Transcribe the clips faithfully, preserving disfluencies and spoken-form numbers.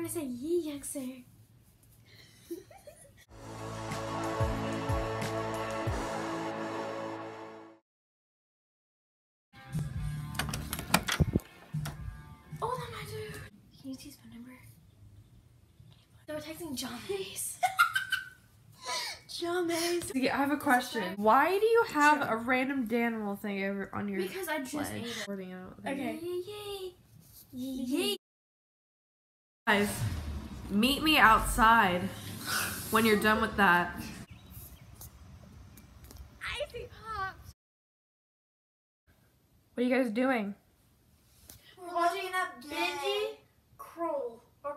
gonna say ye youngster. Oh, that my dude. Can you see his phone number? They were texting John Mace. John Mace. I have a question. Why do you have sure. a random Danimal thing over on your Because I just leg? ate it. Okay. Yay, yay. Yay. Guys, meet me outside when you're done with that. Icy pops. What are you guys doing? We're watching that Benji Kroll. Or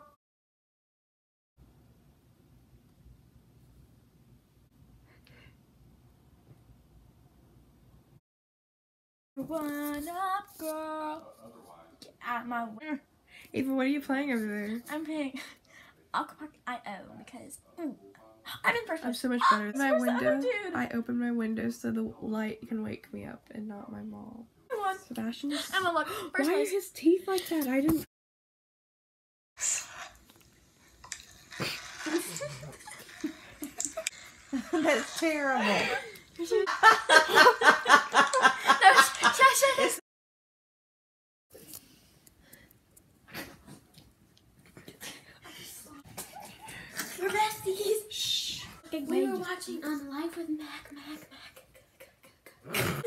One up, girl. Get out of my way. Ava, what are you playing over there? I'm playing Aquapark I O because mm, I'm in first. I'm so much better. My window. I open my window so the light can wake me up and not my mom. Sebastian is... I'm a look. First Why place. are his teeth like that? I didn't... That's terrible. No, Shasha. We're besties. Shh. We were watching On Life with Mac, Mac, Mac.